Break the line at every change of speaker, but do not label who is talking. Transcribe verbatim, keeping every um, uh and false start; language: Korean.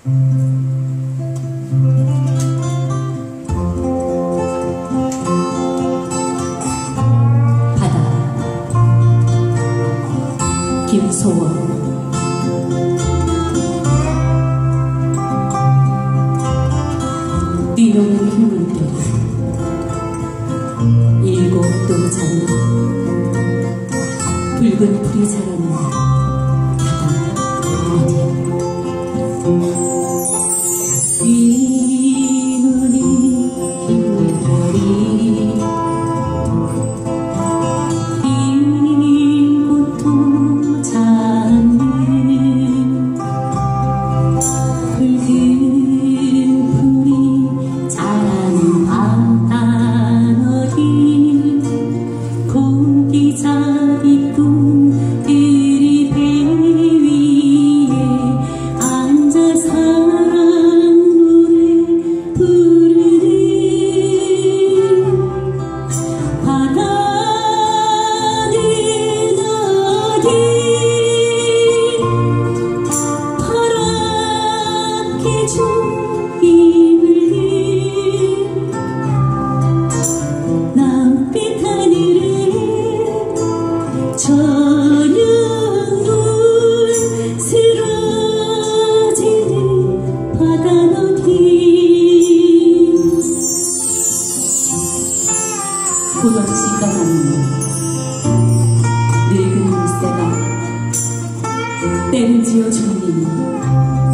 김소원. 뛰노는 흰물결 일곱 도장 붉은 풀이 자라는 바다 어디 뛰노는 흰물결이 흰 꽃도 잡는 붉은 풀이 자라는 바다 어디 공기자리 꿈들이 배 위에 앉아 사랑 노래 부르는 바다는 어디 파랗게 종이 물든 남빛 하늘에 저녁 눈 쓰러지는 바다 어디 끝없이 떠나는 늙은 물새가 땜지어 졸리는